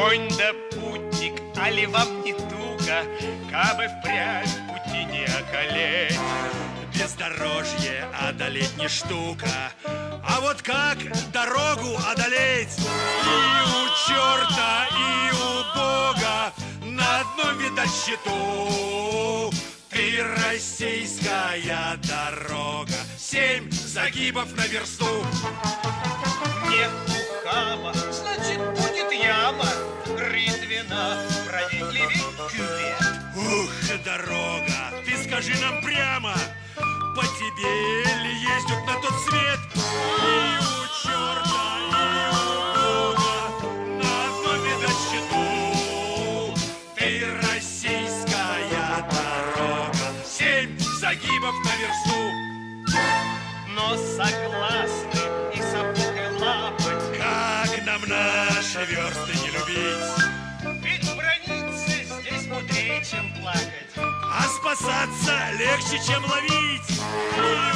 конь да путник, али вам не туго, кабы впрямь пути не околеть. Бездорожье одолеть не штука, а вот как дорогу одолеть? И у черта, и у Бога на одном, видать, счету. Ты российская дорога, 7 загибов на версту. Нет ухаба, значит, будет яма. Рытвина, правей, левей, кювет. Ух, дорога, ты скажи нам прямо, по тебе ли ездят на тот свет? И у черта, и у Бога на одном, видать, счету. Ты российская дорога, 7 загибов на версту. Но согласны и сапогой лапать. Как нам наши версты не любить? Ведь браниться здесь мудрее, чем плакать. А спасаться легче, чем ловить.